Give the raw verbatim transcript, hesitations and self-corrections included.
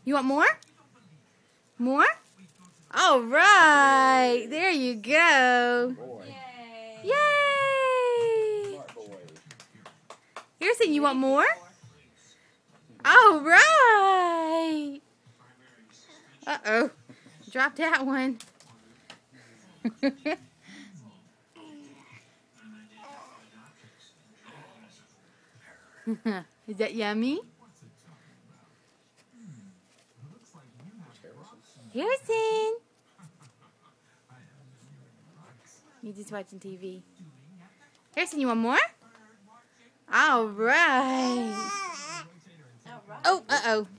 You want more? More? All right. There you go. Yay! Yay! Harrison, you want more? All right. Uh-oh. Dropped that one. Is that yummy? Harrison! You're just watching T V. Harrison, you want more? All right. Oh, uh-oh.